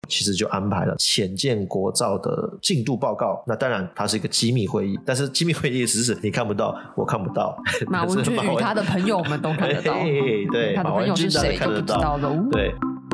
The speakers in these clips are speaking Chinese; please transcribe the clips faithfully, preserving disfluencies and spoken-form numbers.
其实就安排了潜舰国造的进度报告。那当然它是一个机密会议，但是机密会议的实质你看不到，我看不到， 马文君与他的朋友们都看得到。 对， 他的朋友是谁就不知道了。 对，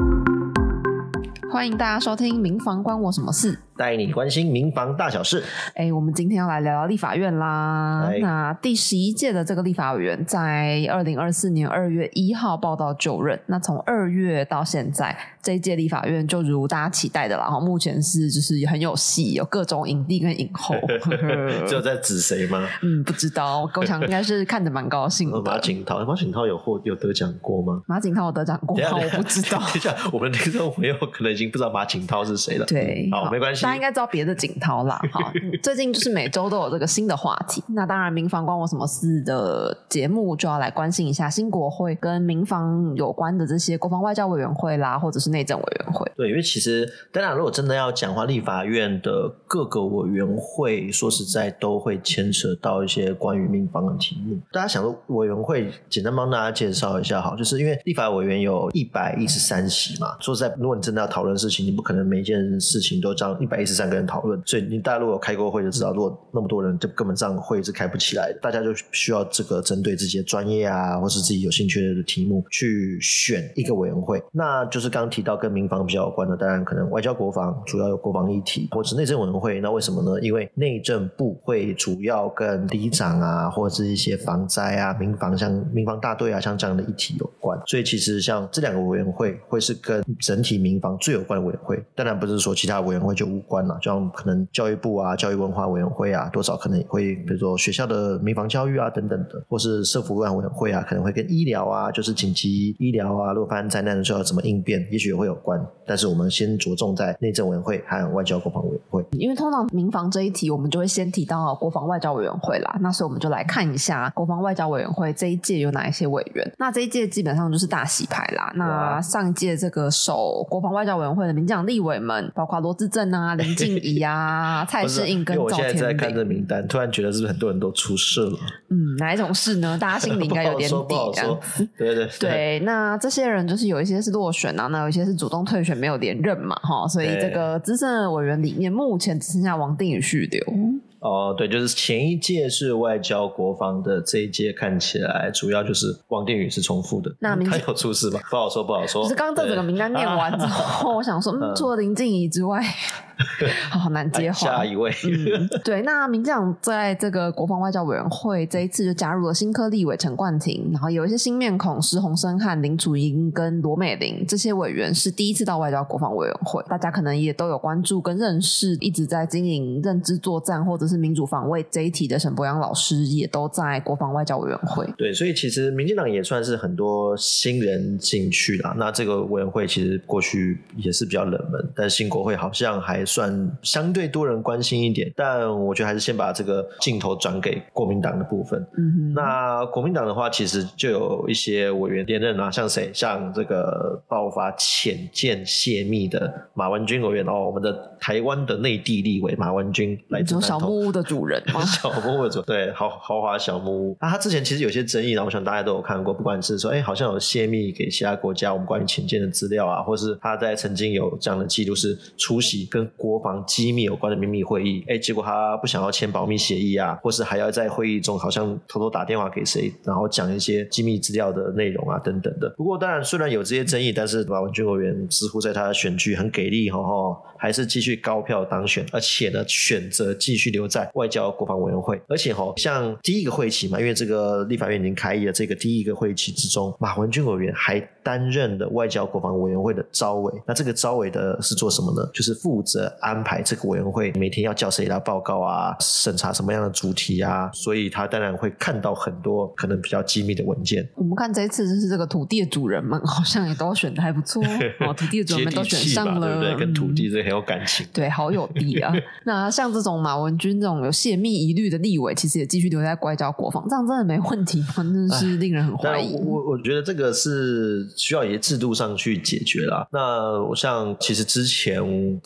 欢迎大家收听民防关我什么事， 带你关心民防大小事。 哎，我们今天要来聊聊立法院啦。那第十一届的这个立法委员在二零二四年二月一号报到就任。那从二月到现在，这一届立法院就如大家期待的啦，目前是就是很有戏，有各种影帝跟影后。 只有在指谁吗？ 嗯，不知道，我想应该是看得蛮高兴的。 马景涛，马景涛有获有得奖过吗？ 马景涛有得奖过吗？我不知道。 等一下，我们听众朋友可能已经不知道马景涛是谁了。 对， 好，没关系， 大家应该知道别的景涛啦。好，最近就是每周都有这个新的话题。那当然，民防关我什么事的节目就要来关心一下新国会跟民防有关的这些国防外交委员会啦，或者是内政委员会。 对，因为其实当然，如果真的要讲话，立法院的各个委员会，说实在都会牵扯到一些关于民防的题目。大家想说委员会，简单帮大家介绍一下好，就是因为立法委员有一百一十三席嘛，说实在，如果你真的要讨论事情，你不可能每一件事情都这样一百一十三个人讨论，所以你大家如果有开过会就知道，如果那么多人，就根本这样会是开不起来的。大家就需要这个针对自己的专业啊，或是自己有兴趣的题目去选一个委员会。那就是刚刚提到跟民防比较有关的，当然可能外交国防主要有国防议题，或是内政委员会。那为什么呢？因为内政部会主要跟里长啊，或者是一些防灾啊、民防像民防大队啊，像这样的议题有关。所以其实像这两个委员会会是跟整体民防最有关的委员会。当然不是说其他委员会就无关了，就像可能教育部啊、教育文化委员会啊，多少可能也会比如说学校的民防教育啊等等的，或是社福委员会啊，可能会跟医疗啊，就是紧急医疗啊，如果发生灾难的时候要怎么应变，也许也会有关。但是我们先着重在内政委员会和外交国防委员会， 因为通常民防这一题我们就会先提到国防外交委员会啦，那所以我们就来看一下国防外交委员会这一届有哪一些委员。那这一届基本上就是大洗牌啦。那上一届这个首国防外交委员会的民进党立委们，包括罗致政啊、林静怡啊、蔡适应跟赵天麟。因为我现在在看这名单， 突然觉得是不是很多人都出事了？ 嗯，哪一种事呢？大家心里应该有点底。 不好说，不好说。对对对, 对，那这些人就是有一些是落选啊，那有一些是主动退选没有连任嘛，齁，所以这个资深委员里面目前只剩下王定宇续留。 哦，对，就是前一届是外交国防的，这一届看起来主要就是王定宇是重复的。 那他有出事吗？不好说，不好说。 就是刚刚这整个名单念完之后，我想说，嗯，除了林静怡之外，好难接话。 下一位， 嗯，对，那民进党在这个国防外交委员会这一次就加入了新科立委陈冠廷，然后有一些新面孔，施洪生和林楚英跟罗美玲这些委员是第一次到外交国防委员会，大家可能也都有关注跟认识，一直在经营认知作战或者是民主防卫这一题的沈伯洋老师也都在国防外交委员会。 对，所以其实民进党也算是很多新人进去啦。那这个委员会其实过去也是比较冷门，但新国会好像还算相对多人关心一点，但我觉得还是先把这个镜头转给国民党的部分。嗯哼，那国民党的话其实就有一些委员连任啊，像谁？像这个爆发潜舰泄密的马文君委员哦，我们的台湾的内地立委马文君，来自南投小木屋的主人吗？ 小木屋的主人，对，豪豪华小木屋。啊，他之前其实有些争议，我想大家都有看过，不管是说，哎，好像有泄密给其他国家我们关于潜舰的资料啊，或是他在曾经有这样的记录，是出席跟国防机密有关的秘密会议，哎，结果他不想要签保密协议啊，或是还要在会议中好像偷偷打电话给谁，然后讲一些机密资料的内容啊等等的。不过当然虽然有这些争议，但是马文君委员似乎在他的选举很给力，吼吼，还是继续高票当选，而且呢选择继续留在外交国防委员会。而且吼，像第一个会期嘛，因为这个立法院已经开议了，这个第一个会期之中，马文君委员还担任了外交国防委员会的召委。那这个召委的是做什么呢？就是负责安排这个委员会每天要叫谁来报告啊，审查什么样的主题啊，所以他当然会看到很多可能比较机密的文件。 我们看这一次就是这个土地的主人们好像也都选得还不错哦，土地的主人们都选上了， 对不对？跟土地这很有感情、嗯、 对，好有地啊那像这种马文君这种有泄密疑虑的立委，其实也继续留在外交国防，这样真的没问题吗？真的是令人很怀疑。 我我觉得这个是需要一些制度上去解决啦。那我像其实之前在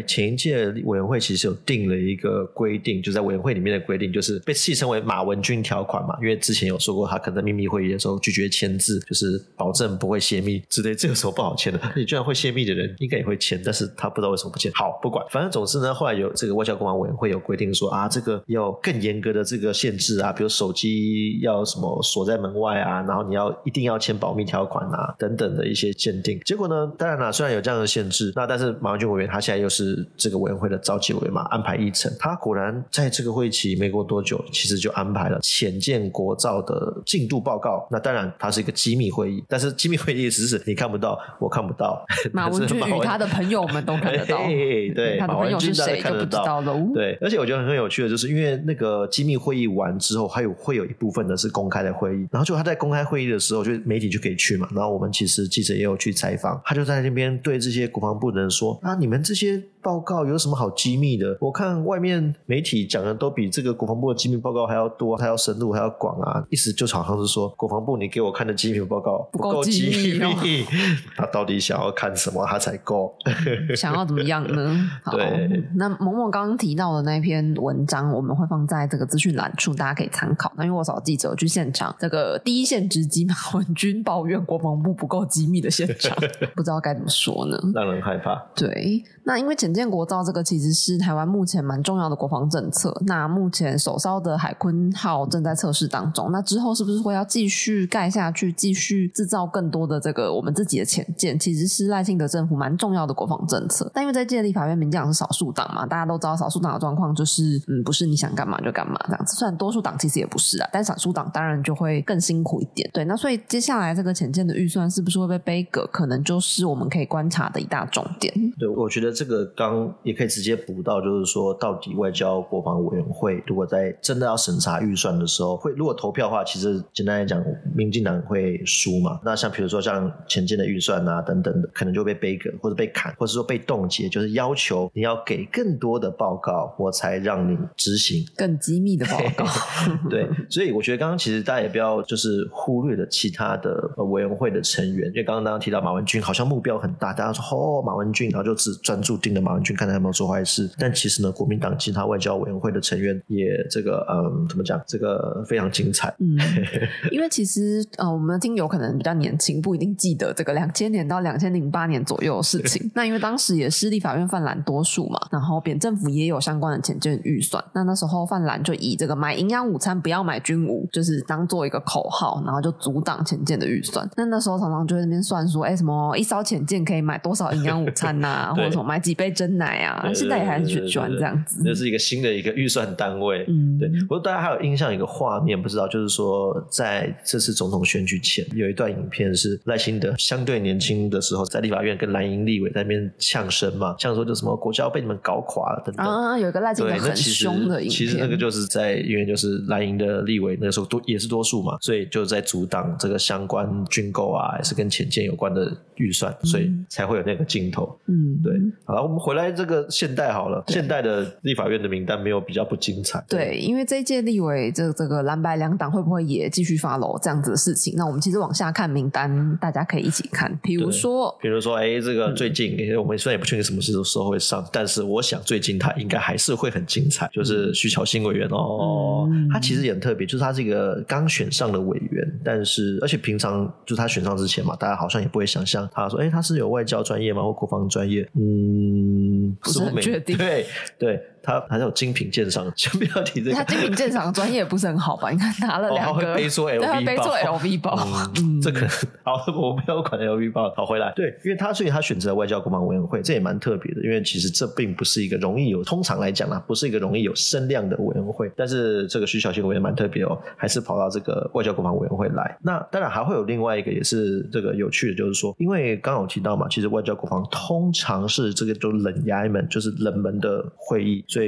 前一届委员会其实有定了一个规定，就在委员会里面的规定，就是被戏称为马文君条款嘛，因为之前有说过他可能在秘密会议的时候拒绝签字，就是保证不会泄密之类，这有什么不好签的？你居然会泄密的人应该也会签，但是他不知道为什么不签。好，不管，反正总之呢，后来有这个外交国防委员会有规定说啊，这个要更严格的这个限制啊，比如手机要什么锁在门外啊，然后你要一定要签保密条款啊等等的一些限定。结果呢，当然啦，虽然有这样的限制，那但是马文君委员他现在又是这个委员会的召集委员嘛，安排议程，他果然在这个会期没过多久，其实就安排了潜舰国造的进度报告。那当然它是一个机密会议，但是机密会议只是你看不到我看不到， 马文君与他的朋友们都看得到对， 他的朋友是谁就不知道了。 对，而且我觉得很有趣的就是因为那个机密会议完之后还有会有一部分的是公开的会议，然后就他在公开会议的时候就媒体就可以去嘛，然后我们其实记者也有去采访，他就在那边对这些国防部的人说啊，你们这些报告有什么好机密的？我看外面媒体讲的都比这个国防部的机密报告还要多，还要深入，还要广啊！意思就好像是说，国防部你给我看的机密报告不够机密，哦、他到底想要看什么他才够？ 想要怎么样呢？好， 对， 那萌萌刚刚提到的那篇文章，我们会放在这个资讯栏处，大家可以参考。那因为我找记者去现场，这个第一线直击马文君抱怨国防部不够机密的现场，不知道该怎么说呢？ 让人害怕。 对，那因为潜舰国造这个其实是台湾目前蛮重要的国防政策，那目前首艘的海鲲号正在测试当中，那之后是不是会要继续盖下去，继续制造更多的这个我们自己的潜舰，其实是赖清德政府蛮重要的国防政策。但因为在届立法院民进党是少数党嘛，大家都知道少数党的状况就是嗯，不是你想干嘛就干嘛这样子，虽然多数党其实也不是啊，但少数党当然就会更辛苦一点。对，那所以接下来这个潜舰的预算是不是会被背革，可能就是我们可以观察的一大重点。 对，我觉得这个刚也可以直接补到，就是说到底外交国防委员会如果在真的要审查预算的时候，会如果投票的话，其实简单来讲民进党会输嘛，那像比如说像前进的预算啊等等的，可能就被背革或者被砍，或者说被冻结，就是要求你要给更多的报告我才让你执行更机密的报告对，所以我觉得刚刚其实大家也不要就是忽略了其他的委员会的成员，因为刚刚大家提到马文君好像目标很大，大家说哦马文君，然后就只专注盯着马文君看他有没有做坏事，但其实呢国民党其他外交委员会的成员也这个嗯怎么讲，这个非常精彩。 嗯，因为其实呃我们的听友可能比较年轻，不一定记得这个两千年到两千零八年左右的事情那因为当时也是立法院泛蓝多数嘛，然后扁政府也有相关的潜舰预算，那那时候泛蓝就以这个买营养午餐不要买军武就是当做一个口号，然后就阻挡潜舰的预算。那那时候常常就在那边算说哎，什么一艘潜舰可以买多少营养午餐啊或者什么买几杯珍奶啊，现在也还是喜欢这样子， 这是一个新的一个预算单位。 嗯， 对。不过大家还有印象一个画面不知道，就是说在这次总统选举前有一段影片是赖清德相对年轻的时候在立法院跟蓝营立委在那边呛声嘛，像说就什么国家要被你们搞垮了等等啊，有一个赖清德很凶的影片， 其实那个就是在因为就是蓝营的立委那个时候多也是多数嘛，所以就在阻挡这个相关军购啊还是跟潜舰有关的预算，所以才会有那个镜头。嗯，对。好了，我们回来这个现代好了，现代的立法院的名单没有比较不精彩。 对，对，因为这一届立委这这个蓝白两党会不会也继续 follow 这样子的事情，那我们其实往下看名单大家可以一起看，比如说比如说哎，这个最近、嗯、我们虽然也不确定什么时候会上，但是我想最近他应该还是会很精彩，就是徐巧芯委员哦、嗯、他其实也很特别，就是他是一个刚选上的委员，但是而且平常就是他选上之前嘛，大家好像也不会想象他说哎，他是有外交专业吗或国防专业，嗯， 不是很确定。 对对，他还是有精品鉴赏，先不要提这个。 他精品鉴赏专业也不是很好吧？你看拿了两个， 哦、他会背错 L V 包， 对，背错 L V 包。 嗯，这可能好，我不要管 L V 包。好，回来，对，因为他所以他选择了外交国防委员会，这也蛮特别的，因为其实这并不是一个容易有，通常来讲啊，不是一个容易有声量的委员会。但是这个徐巧芯委员蛮特别哦，还是跑到这个外交国防委员会来。那当然还会有另外一个也是这个有趣的，就是说，因为刚刚有提到嘛，其实外交国防通常是这个就冷衙门，就是冷门的会议，所以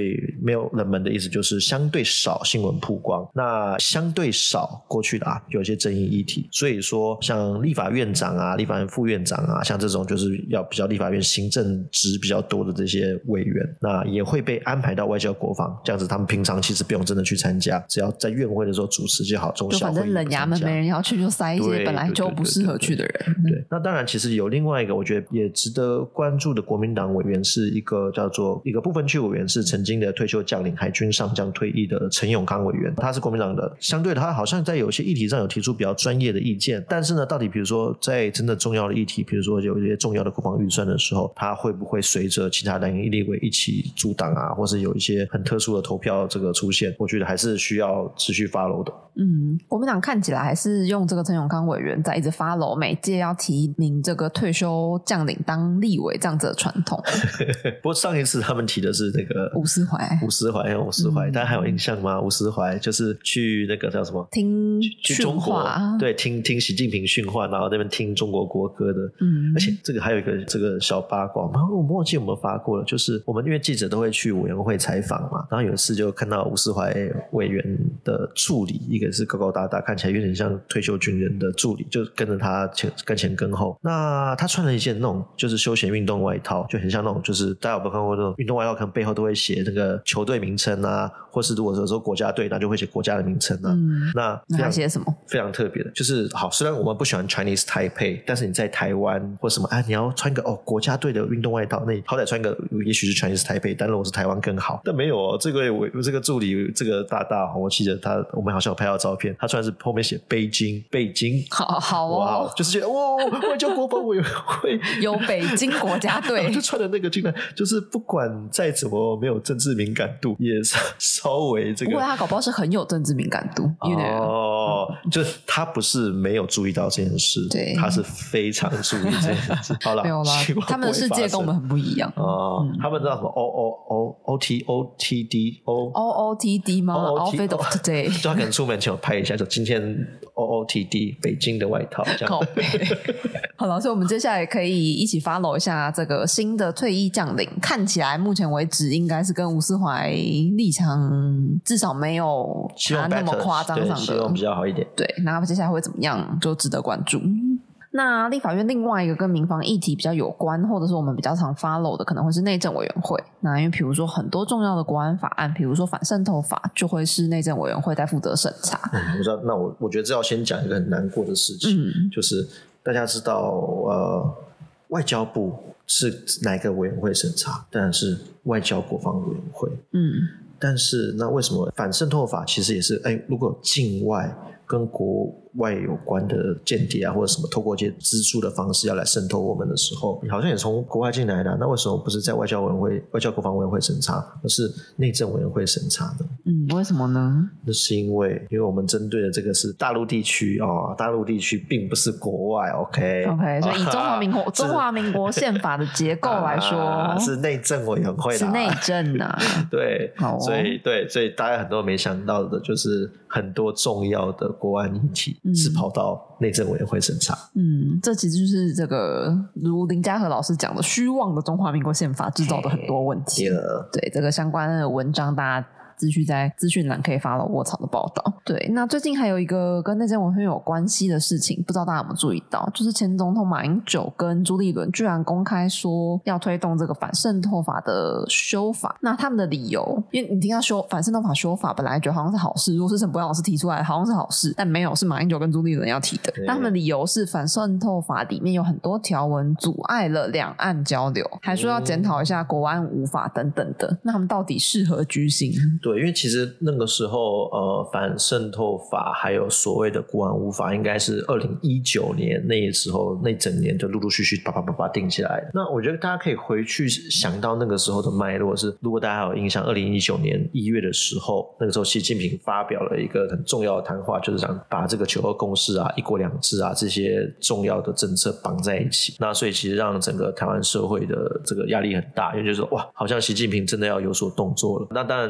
没有冷门的意思，就是相对少新闻曝光，那相对少过去的啊有一些争议议题，所以说像立法院长啊、立法院副院长啊，像这种就是要比较立法院行政职比较多的这些委员，那也会被安排到外交国防，这样子他们平常其实不用真的去参加，只要在院会的时候主持就好，这种小会议就反正冷衙门没人要去，就塞一些本来就不适合去的人。 对, 对, 对, 对, 对，那当然其实有另外一个我觉得也值得关注的国民党委员，是一个叫做一个不分区委员，是曾经的退休将领海军上将退役的陈永康委员，他是国民党的，相对的他好像在有些议题上有提出比较专业的意见，但是呢到底比如说在真的重要的议题，比如说有一些重要的国防预算的时候，他会不会随着其他蓝营立委一起阻挡啊，或是有一些很特殊的投票这个出现，我觉得还是需要持续 follow 的。 嗯，国民党看起来还是用这个陈永康委员在一直 follow 每届要提名这个退休将领当立委这样子的传统。 不过上一次他们提的是那个吴思怀， 吴思怀吴思怀、嗯、大家还有印象吗？吴思怀就是去那个叫什么听去中国，对，听听习近平训话，然后那边听中国国歌的。嗯，而且这个还有一个这个小八卦，我们忘记有没有发过了，就是我们因为记者都会去委员会采访嘛，然后有一次就看到吴思怀委员的助理，一个是高高大大看起来有点像退休军人的助理，就跟着他前跟前跟后，那他穿了一件那种就是休闲运动外套，就很像那种就是大家有没有看过那种运动外套，可能背后都会写那个球队名称啊，或是如果有时候国家队那就会写国家的名称啊。嗯，那那写什么非常特别的，就是好，虽然我们不喜欢 Chinese Taipei， 但是你在台湾或什么啊，你要穿个哦国家队的运动外套，那你好歹穿个也许是 Chinese Taipei， 但如果是台湾更好，但没有哦，这个我这个助理这个大大，我记得他我们好像有拍到照片，他穿的是后面写北京北京， 好好哦， 哇，就是觉得哇外交国防委员会有北京国家队， 就穿的那个进来，就是不管再怎么没有政治敏感度，也稍微这个， 不过他搞不好是很有政治敏感度哦，嗯、就是他不是没有注意到这件事，对，他是非常注意这件事。好了， 没有啦，他们的世界跟我们很不一样哦、嗯。他们知道什么 O O O O T O T D O O O T D 吗 ？Outfit of today， 就他可能出门前有拍一下，就今天 O O T D 北京的外套这样。 好了，所以我们接下来可以一起 follow 一下这个新的退役将领，看起来目前为止应该是跟吴思怀立场至少没有他那么夸张上的， 希望比较好一点。 对，那接下来会怎么样就值得关注。那立法院另外一个跟民防议题比较有关，或者是我们比较常 follow 的，可能会是内政委员会。那因为比如说很多重要的国安法案，比如说反渗透法，就会是内政委员会在负责审查。 嗯，我知道。那我我觉得这要先讲一个很难过的事情，嗯、就是大家知道，呃，外交部是哪个委员会审查？当然是外交国防委员会。嗯，但是那为什么反渗透法其实也是？哎，如果境外跟国外有关的间谍啊，或者什么透过一些资助的方式要来渗透我们的时候，好像也从国外进来的、啊，那为什么不是在外交委员会、外交国防委员会审查，而是内政委员会审查呢？ 嗯，为什么呢？ 那是因为，因为我们针对的这个是大陆地区哦，大陆地区并不是国外 ，OK OK， 所以以中华民国、啊、中华民国宪法的结构来说， 啊、是内政委员会啦， 是内政啊， 对， 哦、 所以对，所以大家很多没想到的就是很多重要的国安议题。是跑到内政委员会审查。 嗯，这其实就是这个如林家和老师讲的虚妄的中华民国宪法制造的很多问题。对，这个相关的文章大家资讯在资讯栏可以发到卧槽的报道。对，那最近还有一个跟内政委员会有关系的事情，不知道大家有没有注意到，就是前总统马英九跟朱立伦居然公开说要推动这个反渗透法的修法。那他们的理由，因为你听到修反渗透法修法，本来觉得好像是好事，如果是陈柏惟老师提出来好像是好事，但没有，是马英九跟朱立伦要提的。那他们的理由是反渗透法里面有很多条文阻碍了两岸交流，还说要检讨一下国安五法等等的。那他们到底适合居心？ 对，因为其实那个时候呃，反渗透法还有所谓的国安五法应该是二零一九年那时候那整年就陆陆续续叭叭叭叭定起来的。那我觉得大家可以回去想到那个时候的脉络是，如果大家还有印象，二零一九年一月的时候，那个时候习近平发表了一个很重要的谈话，就是想把这个九二共识啊、一国两制啊这些重要的政策绑在一起。那所以其实让整个台湾社会的这个压力很大，因为就是说哇，好像习近平真的要有所动作了。那当然台湾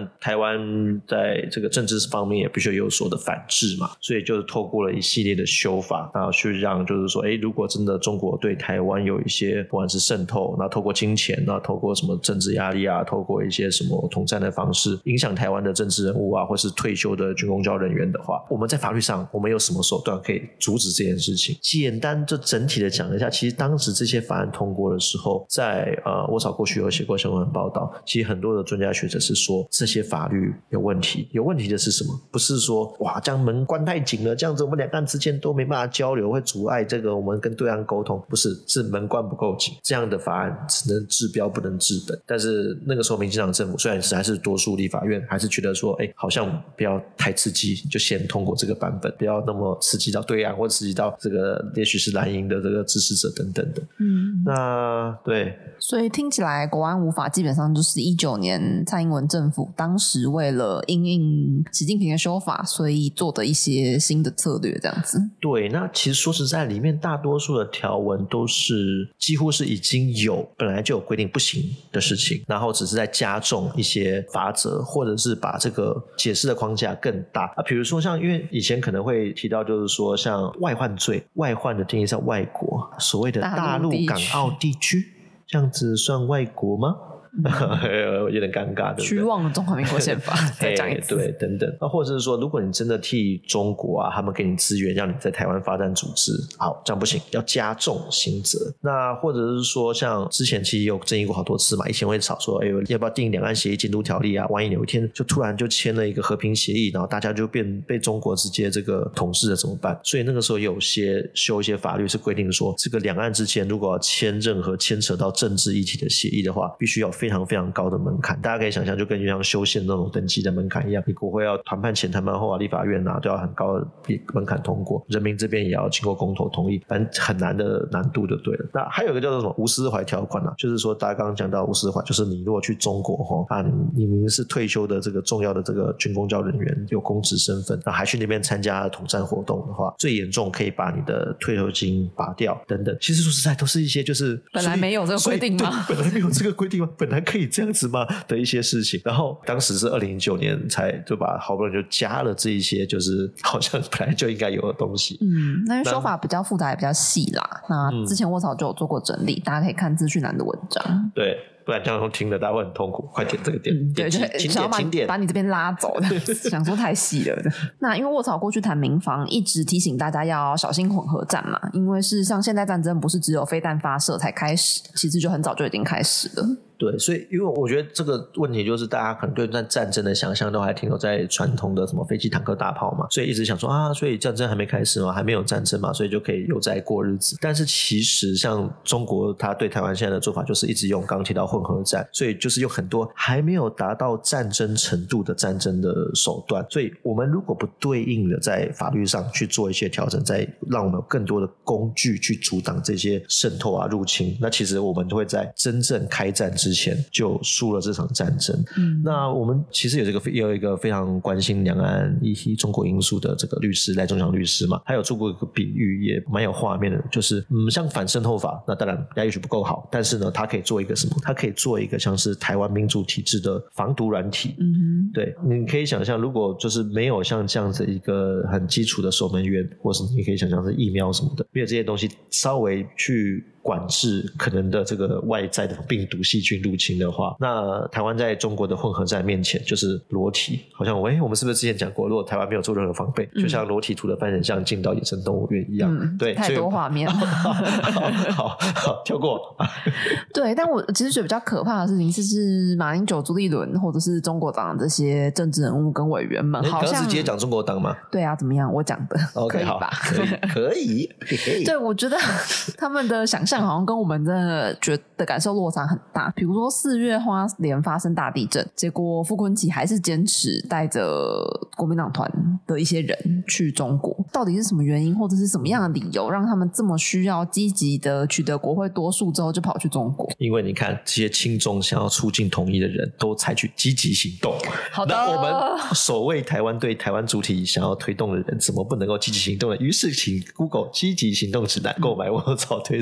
湾在这个政治方面也必须有所的反制嘛，所以就是透过了一系列的修法，然后去让就是说，诶，如果真的中国对台湾有一些不管是渗透，那透过金钱，那透过什么政治压力啊，透过一些什么统战的方式影响台湾的政治人物啊，或是退休的军公教人员的话，我们在法律上我们有什么手段可以阻止这件事情？简单就整体的讲一下，其实当时这些法案通过的时候，在呃我早过去有写过相关的报道，其实很多的专家学者是说这些法律有问题。有问题的是什么？不是说哇这样门关太紧了，这样子我们两岸之间都没办法交流，会阻碍这个我们跟对岸沟通，不是，是门关不够紧，这样的法案只能治标不能治本。但是那个时候民进党政府虽然是还是多数立法院，还是觉得说哎，好像不要太刺激，就先通过这个版本，不要那么刺激到对岸或刺激到这个也许是蓝营的这个支持者等等的。嗯，那对， 所以听起来国安五法基本上就是一九年蔡英文政府当时为了因应习近平的修法，所以做的一些新的策略这样子。 对，那其实说实在里面大多数的条文都是几乎是已经有本来就有规定不行的事情，然后只是在加重一些法则，或者是把这个解释的框架更大啊。比如说像因为以前可能会提到就是说像外患罪，外患的定义是外国，所谓的大陆港澳地区，这样子算外国吗？有点尴尬，对不对？ 虚妄的中华民国宪法再讲一次， 对，等等。那或者是说如果你真的替中国啊他们给你资源让你在台湾发展组织，好，这样不行，要加重刑责。那或者是说像之前其实有争议过好多次嘛，以前会吵说哎，要不要订两岸协议监督条例啊，万一有一天就突然就签了一个和平协议，然后大家就变被中国直接这个统治了怎么办？所以那个时候有些修一些法律是规定说这个两岸之间如果要签任何牵扯到政治议题的协议的话，必须要非常非常高的门槛。大家可以想象就跟就像修宪那种登记的门槛一样，你国会要谈判前谈判后啊，立法院啊都要很高的门槛通过，人民这边也要经过公投同意，反正很难的难度就对了。那还有一个叫做什么无私怀条款啊，就是说大家刚刚讲到无私怀，就是你如果去中国齁啊，你你明明是退休的这个重要的这个军公教人员，有公职身份，那还去那边参加统战活动的话，最严重可以把你的退休金拔掉等等。其实说实在都是一些就是本来没有这个规定吗？ 本来没有这个规定吗？本来可以这样子吗的一些事情，然后当时是二零一九年才就把好不容易就加了这一些就是好像本来就应该有的东西。 嗯，那因为说法比较复杂也比较细啦，那之前我早就有做过整理，大家可以看资讯栏的文章。 对，不然这样听了大家会很痛苦，快点这个点、嗯、 对，就想要把把你这边拉走想说太细了那因为卧槽过去谈民防一直提醒大家要小心混合战嘛，因为事实上现代战争不是只有飞弹发射才开始，其实就很早就已经开始了。 对，所以因为我觉得这个问题就是大家可能对战争的想象都还停留在传统的什么飞机坦克大炮嘛，所以一直想说啊，所以战争还没开始嘛，还没有战争嘛，所以就可以悠哉过日子。但是其实像中国他对台湾现在的做法就是一直用刚刚提到混合战，所以就是用很多还没有达到战争程度的战争的手段，所以我们如果不对应的在法律上去做一些调整，再让我们有更多的工具去阻挡这些渗透啊入侵，那其实我们就会在真正开战之前就输了这场战争。嗯，那我们其实有这个也有一个非常关心两岸议题中国因素的这个律师赖中祥律师嘛，他有做过一个比喻也蛮有画面的，就是嗯，像反渗透法，那当然也许不够好，但是呢他可以做一个什么，他可以做一个像是台湾民主体制的防毒软体。嗯，对，你可以想象如果就是没有像这样子一个很基础的守门员，或是你可以想象是疫苗什么的，没有这些东西稍微去管制可能的这个外在的病毒细菌入侵的话，那台湾在中国的混合战面前就是裸体，好像喂我们是不是之前讲过，如果台湾没有做任何防备、嗯、就像裸体图的犯人像进到野生动物园一样、嗯、对， 太多画面好, 好, 好跳过对，但我其实觉得比较可怕的事情是是马英九、朱立伦或者是中国党这些政治人物跟委员们好像是直接讲中国党吗？ 对啊，怎么样我讲的、okay, 可以吧？ 可以可以可以对，我觉得他们的想象好像跟我们真的觉得感受落差很大。比如说四月花莲发生大地震，结果傅昆萁还是坚持带着国民党团的一些人去中国，到底是什么原因或者是什么样的理由让他们这么需要积极的取得国会多数之后就跑去中国？ 因为你看这些亲中想要促进统一的人都采取积极行动， 好的， 那我们所谓台湾对台湾主体想要推动的人怎么不能够积极行动呢？于是请 Google 积极行动指南购买我早推出的积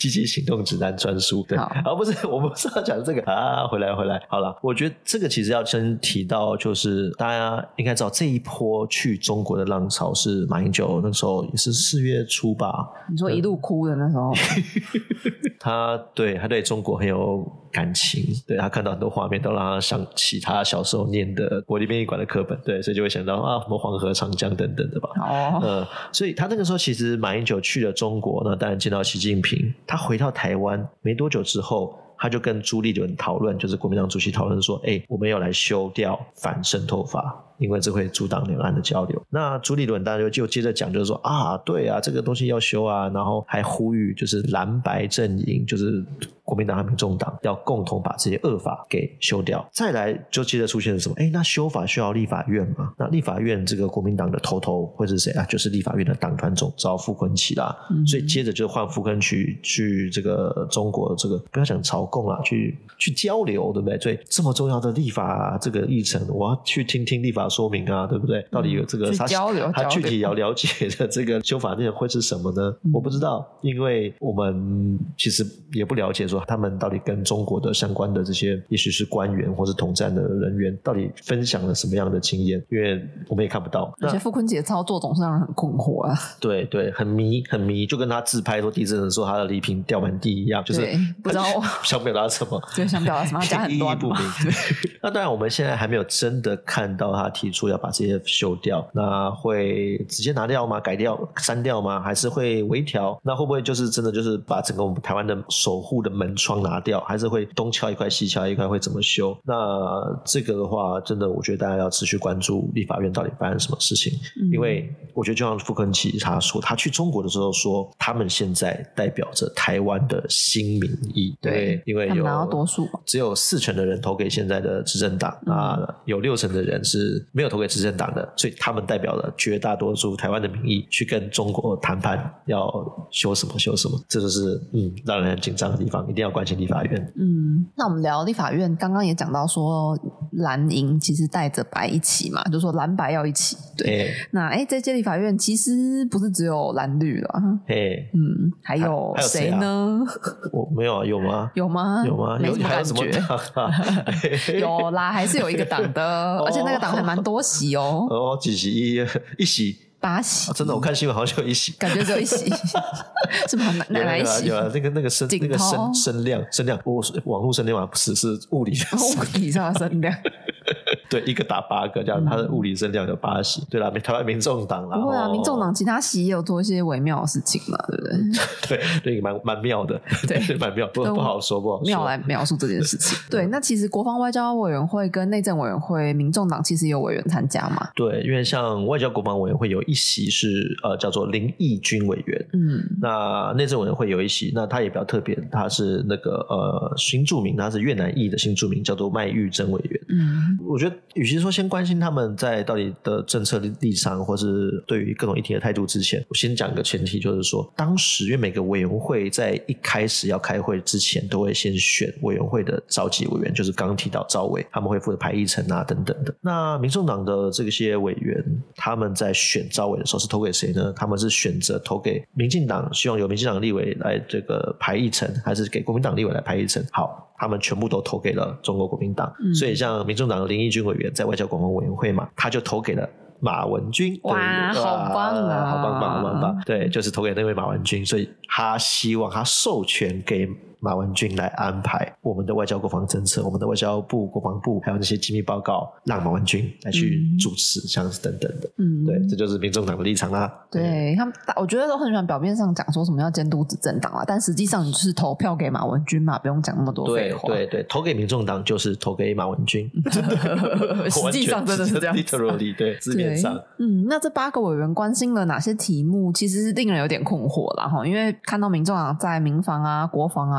积极行动指南专书。对，啊不是，我们不是要讲这个啊，回来回来，好了，我觉得这个其实要先提到，就是大家应该知道这一波去中国的浪潮是马英九那时候也是四月初吧？ 你说一路哭的那时候， 他对他对中国很有感情，对他看到很多画面都让他想起他小时候念的国立编译馆的课本，对，所以就会想到啊什么黄河、长江等等的吧。哦，呃，所以他那个时候其实马英九去了中国，那当然见到习近平，他回到台湾没多久之后。他就跟朱立伦讨论，就是国民党主席讨论说，哎，我们要来修掉反渗透法，因为这会阻挡两岸的交流。那朱立伦当然就接着讲，就是说啊，对啊，这个东西要修啊，然后还呼吁就是蓝白阵营，就是国民党和民众党要共同把这些恶法给修掉。再来就接着出现了什么？哎，那修法需要立法院吗？那立法院这个国民党的头头会是谁啊？就是立法院的党团总召傅昆萁啦。嗯、所以接着就换傅昆萁去这个中国这个不要讲朝贡啦，去去交流，对不对？所以这么重要的立法、啊、这个议程，我要去听听立法说明啊，对不对？到底有这个、 嗯、他交流他具体要了解的这个修法内容会是什么呢？嗯、我不知道，因为我们其实也不了解说他们到底跟中国的相关的这些也许是官员或是统战的人员到底分享了什么样的经验，因为我们也看不到。 而且傅昆萁的操作总是让人很困惑啊。 对对，很迷很迷，就跟他自拍说地震的时候他的礼品掉满地一样，就是不知道想表达什么， 对，想表达什么，加很乱意义不明。那当然我们现在还没有真的看到他提出要把这些修掉，那会直接拿掉吗？改掉删掉吗？还是会微调？那会不会就是真的就是把整个我们台湾的守护的门窗拿掉，还是会东敲一块西敲一块，会怎么修？那这个的话真的我觉得大家要持续关注立法院到底发生什么事情、嗯、因为我觉得就像傅昆萁他说，他去中国的时候说他们现在代表着台湾的新民意，对，因为有拿到多数， 只有四成的人投给现在的执政党、嗯、那有六成的人是没有投给执政党的，所以他们代表了绝大多数台湾的民意去跟中国谈判要修什么修什么，这就是嗯让人很紧张的地方，一定要关心立法院。 嗯，那我们聊立法院，刚刚也讲到说蓝营其实带着白一起嘛，就说蓝白要一起，对。欸、那哎，这届立法院其实不是只有蓝绿了，哎、欸，嗯，还有谁呢？ 啊、我没有啊，有吗？ 有吗？ 有吗？ 没什么感觉。 有啦，还是有一个党的，而且那个党还蛮多席哦。 哦，几席？一一席。 八席、 啊、真的，我看新闻好像就有一席， 感觉只有一席，是吗？哪哪一席？ 有啊，那个那个声那个声声量声量，我网络声量不是是物理物理上的声量。 对，一个打八个，这样、嗯、它的物理声量有八席。对啦，台湾民众党啦， 不会啊，民众党其他席也有做一些微妙的事情嘛，对不对？对对，蛮蛮妙的，对，蛮妙，不不好说，不好说。 妙来描述这件事情。对，那其实国防外交委员会跟内政委员会，民众党其实有委员参加嘛？ 对，因为像外交国防委员会有一席是呃叫做林义君委员，嗯，那内政委员会有一席，那他也比较特别，他是那个呃新住民，他是越南裔的新住民，叫做麦玉珍委员。嗯，我觉得与其说先关心他们在到底的政策立场，或是对于各种议题的态度之前，我先讲一个前提，就是说当时因为每个委员会在一开始要开会之前都会先选委员会的召集委员，就是刚刚提到召委，他们会负责排议程啊等等的。那民众党的这些委员他们在选召委的时候是投给谁呢？他们是选择投给民进党，希望由民进党立委来这个排议程，还是给国民党立委来排议程？好，他们全部都投给了中国国民党、嗯、所以像民众党的林义君委员在外交国防委员会嘛，他就投给了马文君。 哇，好棒啊， 好棒棒好棒棒，对，就是投给那位马文君，所以他希望他授权给马文君来安排我们的外交国防政策，我们的外交部国防部还有那些机密报告让马文君来去主持、嗯、像是等等的。嗯，对，这就是民众党的立场啦。 对，他们我觉得都很喜欢表面上讲说什么要监督执政党啦，但实际上你就是投票给马文君嘛，不用讲那么多废话。 对对对，投给民众党就是投给马文君实际上真的是这样子、啊、 literally 对，字面上。 嗯，那这八个委员关心了哪些题目其实是令人有点困惑啦，因为看到民众党在民防啊国防啊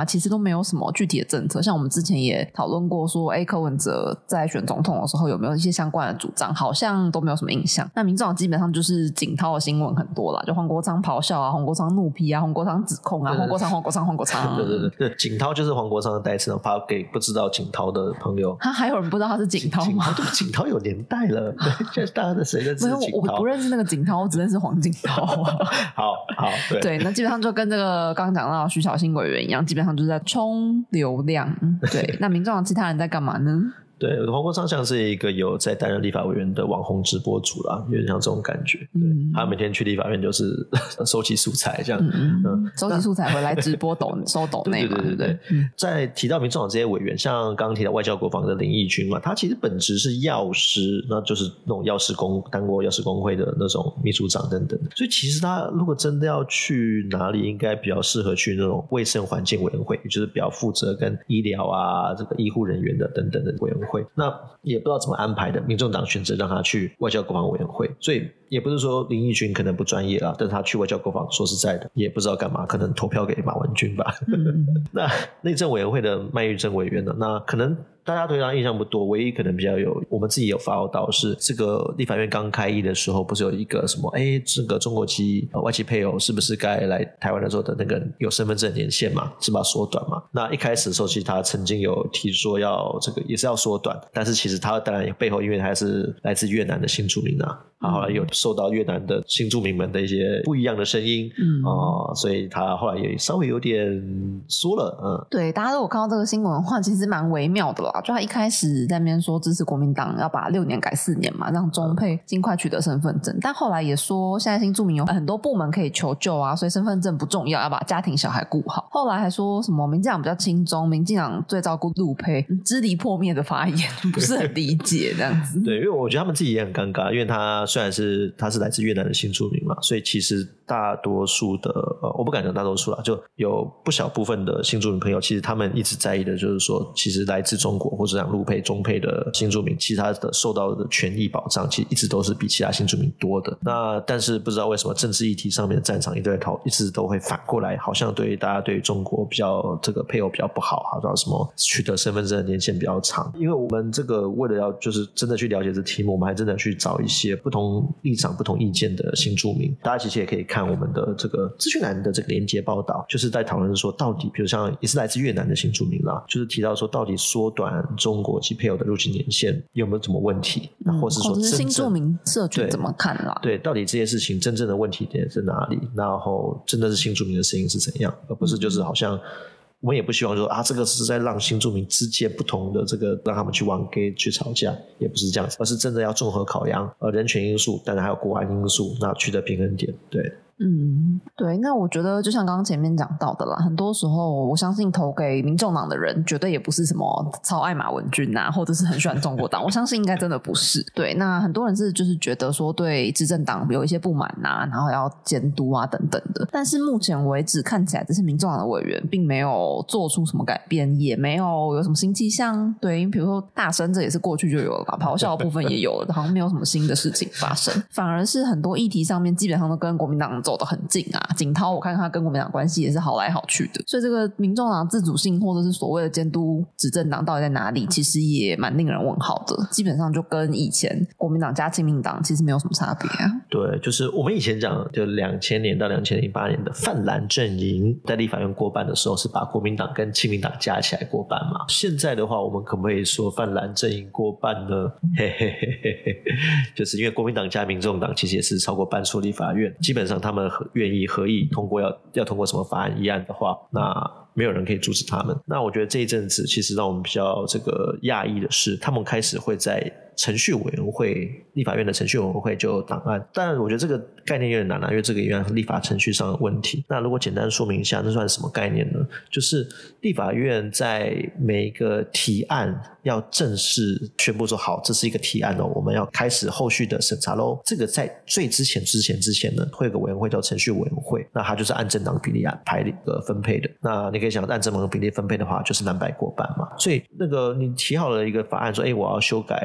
其实都没有什么具体的政策。像我们之前也讨论过说，哎，柯文哲在选总统的时候有没有一些相关的主张，好像都没有什么印象。那民众党基本上就是景涛的新闻很多啦，就黄国昌咆哮啊，黄国昌怒批啊，黄国昌指控啊，黄国昌黄国昌黄国昌。 对对对对，景涛就是黄国昌的代词，发给不知道景涛的朋友。 他还有人不知道他是景涛吗？ 对，景涛有年代了，现在大家的谁认识景涛？ 没有，我不认识那个景涛，我只认识黄景涛。 好好，对对，那基本上就跟这个刚刚讲到徐小新委员一样，基本上就是在冲流量。对，那民众党其他人在干嘛呢？ 对，黄国昌像是一个有在担任立法委员的网红直播主啦，有点像这种感觉。嗯，他每天去立法院就是收集素材这样， 嗯嗯，收集素材回来直播抖收抖内嘛，对对对 对, 对、嗯。在提到民众党这些委员，像刚刚提到外交国防的林义君嘛，他其实本质是药师，那就是那种药师工当过药师工会的那种秘书长等等的。所以其实他如果真的要去哪里，应该比较适合去那种卫生环境委员会，也就是比较负责跟医疗啊、这个医护人员的等等的委员会。那也不知道怎么安排的，民众党选择让他去外交国防委员会，所以也不是说林义君可能不专业啦，但是他去外交国防，说实在的，也不知道干嘛，可能投票给马文君吧。嗯、那内政委员会的麦玉珍委员呢？那可能大家对他印象不多，唯一可能比较有，我们自己有发到是这个立法院刚开议的时候，不是有一个什么，哎，这个中国籍、呃、外籍配偶是不是该来台湾的时候的那个有身份证年限嘛，是把它缩短嘛？那一开始的时候，其实他曾经有提说要这个也是要缩短，但是其实他当然背后因为他是来自越南的新住民啊。他后来有受到越南的新住民们的一些不一样的声音，嗯、呃、所以他后来也稍微有点缩了。嗯， 对，大家都有看到这个新闻的话，其实蛮微妙的啦。就他一开始在那边说支持国民党要把六年改四年嘛，让中配尽快取得身份证，嗯、但后来也说现在新住民有很多部门可以求救啊，所以身份证不重要，要把家庭小孩顾好。后来还说什么民进党比较亲中，民进党最照顾陆配，支离破灭的发言，不是很理解这样子。 对，因为我觉得他们自己也很尴尬，因为他虽然是他是来自越南的新住民嘛，所以其实大多数的呃，我不敢讲大多数啦，就有不小部分的新住民朋友，其实他们一直在意的就是说，其实来自中国或者讲陆配、中配的新住民，其实他的受到的权益保障，其实一直都是比其他新住民多的。那但是不知道为什么政治议题上面的战场一直在讨，一直都会反过来，好像对大家对中国比较这个配偶比较不好，好像什么取得身份证的年限比较长。因为我们这个为了要就是真的去了解这题目，我们还真的去找一些不同立场、不同意见的新住民，大家其实也可以看我们的这个资讯栏的这个连结报道，就是在讨论说到底，比如像也是来自越南的新住民啦，就是提到说到底缩短中国及配偶的入境年限有没有什么问题，嗯、或是说真正或者是新住民社群怎么看啦？ 对，到底这些事情真正的问题点在哪里？然后真的是新住民的声音是怎样，而不是就是好像。我们也不希望说啊，这个是在让新住民之间不同的这个让他们去玩 gay 去吵架，也不是这样子，而是真的要综合考量呃人权因素，当然还有国安因素，那取得平衡点，对。 嗯，对，那我觉得就像刚刚前面讲到的啦，很多时候我相信投给民众党的人绝对也不是什么超爱马文君啊，或者是很喜欢中国党，我相信应该真的不是。对，那很多人是就是觉得说对执政党有一些不满啊，然后要监督啊等等的，但是目前为止看起来这些民众党的委员并没有做出什么改变，也没有有什么新气象。对，因为比如说大声这也是过去就有了吧，咆哮的部分也有了，好像没有什么新的事情发生，反而是很多议题上面基本上都跟国民党走得很近啊，景涛我看他跟国民党关系也是好来好去的，所以这个民众党自主性或者是所谓的监督执政党到底在哪里，其实也蛮令人问号的，基本上就跟以前国民党加亲民党其实没有什么差别啊。 对，就是我们以前讲就两千年到两千零八年的泛蓝阵营在立法院过半的时候是把国民党跟亲民党加起来过半嘛，现在的话我们可不可以说泛蓝阵营过半呢？嘿嘿嘿嘿嘿，就是因为国民党加民众党其实也是超过半数立法院，基本上他们愿意合意通过要要通过什么法案议案的话，那没有人可以阻止他们。那我觉得这一阵子其实让我们比较这个讶异的是，他们开始会在程序委员会立法院的程序委员会就有档案，但我觉得这个概念有点难啊，因为这个因为立法程序上的问题。那如果简单说明一下，那算什么概念呢？就是立法院在每一个提案要正式宣布说好这是一个提案哦，我们要开始后续的审查咯，这个在最之前之前之前呢会有个委员会叫程序委员会，那它就是按政党比例安排一个分配的。那你可以想按政党比例分配的话就是蓝白过半嘛，所以那个你提好了一个法案说诶我要修改让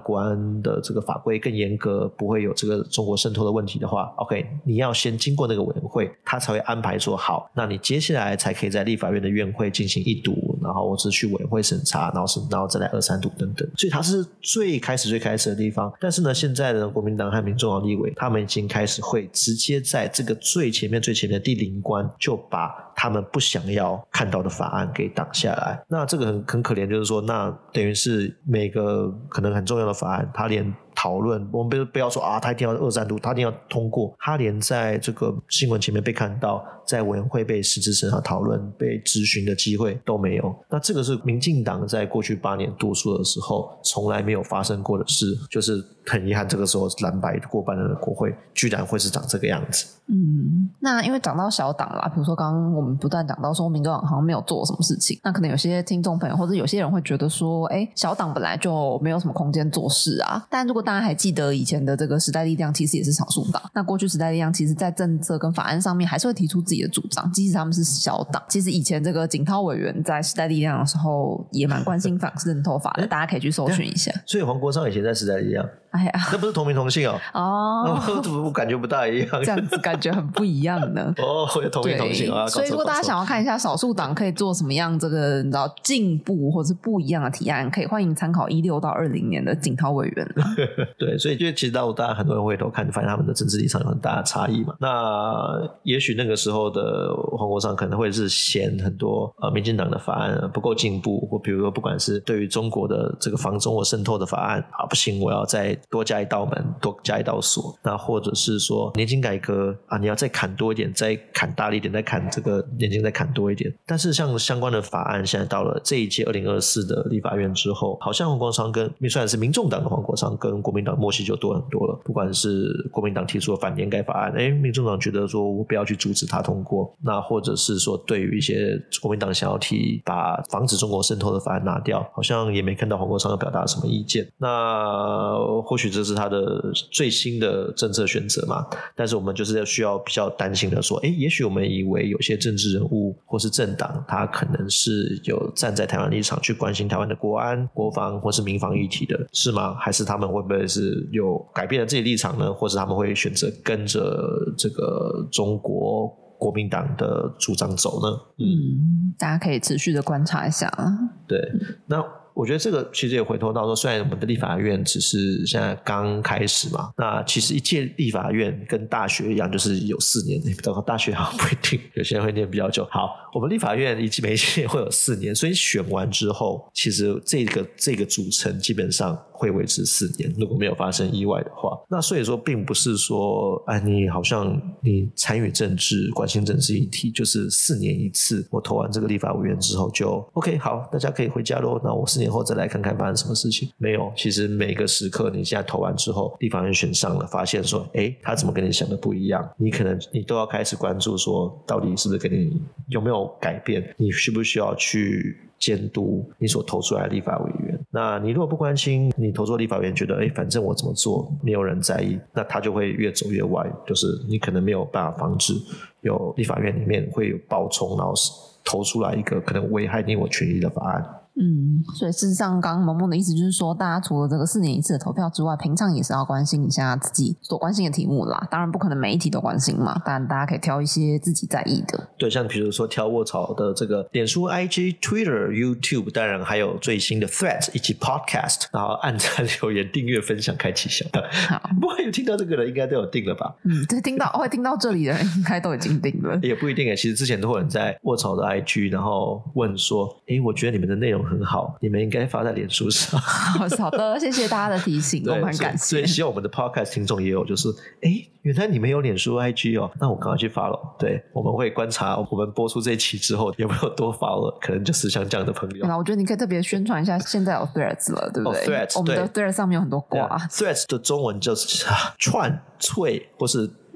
国安的这个法规更严格，不会有这个中国渗透的问题的话 OK 你要先经过那个委员会，他才会安排说好，那你接下来才可以在立法院的院会进行一读，然后或是去委员会审查，然后是然后再来二三读等等，所以它是最开始最开始的地方。但是呢现在的国民党和民众党立委他们已经开始会直接在这个最前面最前面的第零关就把他们不想要看到的法案给挡下来。那这个很很可怜，就是说那等于是每个可能很重要的法案他连讨论，我们不要说啊，他一定要二三读，他一定要通过，他连在这个新闻前面被看到，在委员会被实质审查讨论、被质询的机会都没有。那这个是民进党在过去八年多数的时候从来没有发生过的事，就是很遗憾，这个时候蓝白过半的国会居然会是长这个样子。 嗯，那因为讲到小党啦，比如说刚刚我们不断讲到说民众党好像没有做什么事情，那可能有些听众朋友或者有些人会觉得说，哎，小党本来就没有什么空间做事啊。但如果大家还记得以前的这个时代力量其实也是少数党，那过去时代力量其实在政策跟法案上面还是会提出自己的主张，即使他们是小党。其实以前这个景涛委员在时代力量的时候也蛮关心反渗透法的，大家可以去搜寻一下。 所以黄国昌以前在时代力量， 哎呀， 那不是同名同姓哦。 哦， 我感觉不大一样， 这样子感觉很不一样呢。 哦，同名同姓啊。 所以如果大家想要看一下少数党可以做什么样这个你知道进步或是不一样的提案，可以欢迎参考一六到二零年的景涛委员。 对，所以就其实到大家很多人回头看，发现他们的政治立场有很大的差异嘛。那也许那个时候的黄国昌可能会是嫌很多呃民进党的法案不够进步，或比如说不管是对于中国的这个防中国渗透的法案啊，不行，我要再多加一道门，多加一道锁。那或者是说年金改革啊，你要再砍多一点，再砍大力一点，再砍这个年金再砍多一点。但是像相关的法案现在到了这一届二零二四的立法院之后，好像黄国昌跟虽然是民众党的黄国昌跟国民党默契就多很多了。不管是国民党提出的反年改法案，诶民众党觉得说我不要去阻止他通过，那或者是说对于一些国民党想要提把防止中国渗透的法案拿掉，好像也没看到黄国昌有表达什么意见。那或许这是他的最新的政策选择嘛，但是我们就是需要比较担心的说，诶也许我们以为有些政治人物或是政党他可能是有站在台湾立场去关心台湾的国安、国防或是民防议题的，是吗？还是他们会不会是有改变了自己立场呢？或是他们会选择跟着这个中国国民党的主张走呢？ 嗯，大家可以持续的观察一下。 对，那我觉得这个其实也回头到说，虽然我们的立法院只是现在刚开始嘛，那其实一届立法院跟大学一样，就是有四年，大学好像不一定，有些人会念比较久。好，我们立法院一每一届会有四年，所以选完之后，其实这个这个组成基本上会维持四年，如果没有发生意外的话。那所以说并不是说哎，你好像你参与政治关心政治议题就是四年一次，我投完这个立法委员之后就 OK 好，大家可以回家咯，那我四年后再来看看发生什么事情。没有，其实每个时刻你现在投完之后立法院选上了，发现说诶他怎么跟你想的不一样，你可能你都要开始关注说到底是不是跟你有没有改变，你需不需要去监督你所投出来的立法委员。那你如果不关心，你投出立法委员觉得诶反正我怎么做没有人在意，那他就会越走越歪，就是你可能没有办法防止有立法院里面会有暴冲，然后投出来一个可能危害你我权益的法案。 嗯，所以事实上刚刚萌萌的意思就是说，大家除了这个四年一次的投票之外，平常也是要关心一下自己所关心的题目啦。当然不可能每一题都关心嘛，但大家可以挑一些自己在意的。对， 像比如说挑卧槽的这个脸书 I G Twitter YouTube， 当然还有最新的 Threads 以及 Podcast， 然后按赞留言订阅分享开启小铃铛。不过有听到这个人应该都有订了吧？ 嗯，对，听到会听到这里的人应该都已经订了。 也不一定耶，其实之前都有人在卧槽的 I G 然后问说诶我觉得你们的内容很好，你们应该发在脸书上。 好的，谢谢大家的提醒，我们很感谢。 所以希望我们的 podcast 听众也有就是诶原来你们有脸书 I G 哦，那我赶快去 follow。 对，我们会观察我们播出这一期之后有没有多 follow， 可能就是像这样的朋友。 我觉得你可以特别宣传一下现在有 Threads 了，对不对？ 哦、Threads， 我们的 Threads 上面有很多瓜。 Threads 的中文就是串脆或是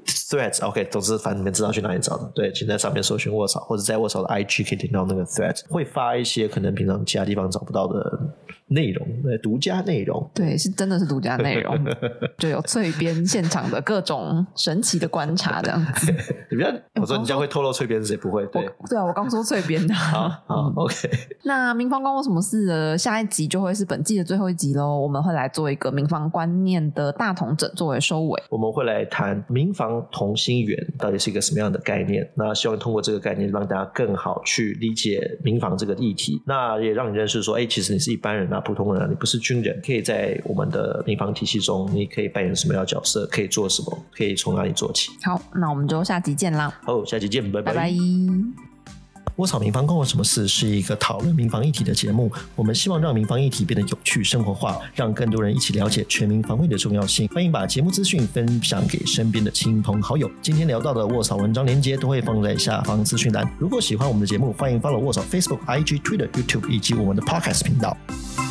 threads OK 总之反正你们知道去哪里找的，对，请在上面搜寻卧槽，或者在卧槽的 I G 可以听到那个 threads 会发一些可能平常其他地方找不到的内容，独家内容， 对，是真的是独家内容就有脆边现场的各种神奇的观察这样子你不要我说你这样会透露脆边是谁？不会，对对啊，我刚说脆边的好好、嗯、OK 那民防关我什么事的下一集就会是本季的最后一集咯，我们会来做一个民防观念的大统整作为收尾， 我们会来谈民防同心圆到底是一个什么样的概念，那希望通过这个概念让大家更好去理解民防这个议题，那也让你认识说哎，其实你是一般人啊，普通人啊，你不是军人，可以在我们的民防体系中你可以扮演什么样的角色，可以做什么，可以从哪里做起。 好，那我们就下集见啦。 好，下集见，拜拜。 拜拜。 卧槽民防关我什么事是一个讨论民防议题的节目，我们希望让民防议题变得有趣生活化，让更多人一起了解全民防卫的重要性。欢迎把节目资讯分享给身边的亲朋好友。今天聊到的卧槽文章连结都会放在下方资讯栏。如果喜欢我们的节目，欢迎 follow 卧槽 Facebook、I G、Twitter、YouTube 以及我们的 Podcast 频道。